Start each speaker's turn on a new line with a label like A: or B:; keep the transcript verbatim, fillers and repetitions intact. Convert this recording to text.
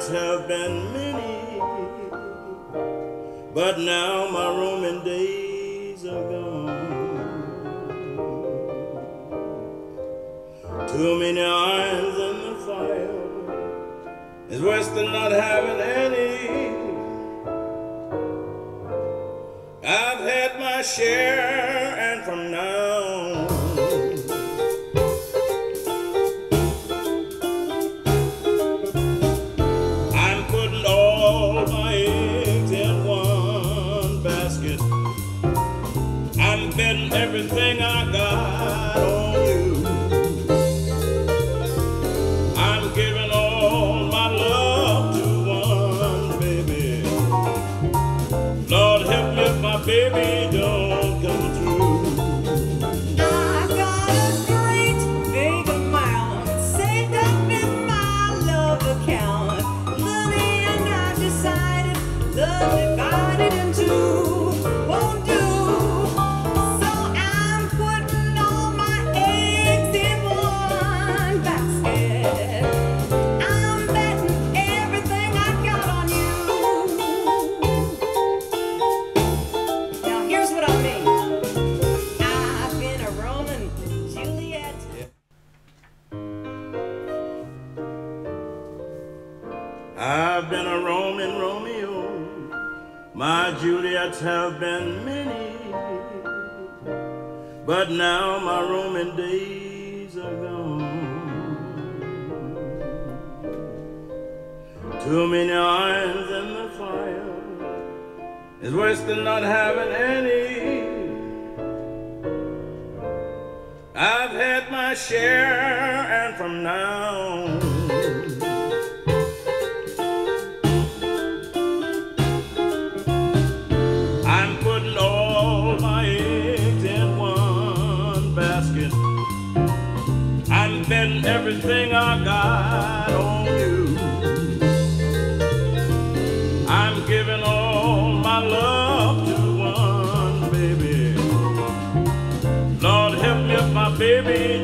A: Juliets have been many, but now my roaming days are gone. Too many irons in the fire is worse than not having any. I've had my share, and from now I'm putting all my eggs in one basket. I'm betting everything I got on you. I'm giving all my love to one baby. Lord help me if my baby don't come through.
B: I got a great big amount saved up in my love account. Honey, and I've decided love divided in two won't do. So I'm putting all my eggs in one basket. I'm betting everything I got on you. Now here's what I mean. I've been a Roman Juliet.
A: I've been a Roman Romeo. My Juliets have been many, but now my Roman days are gone. Too many irons in the fire is worse than not having any. I've had my share, and from now I'm putting all my eggs in one basket. I'm betting everything I got on you. I'm giving all my love to one baby. Lord help me if my baby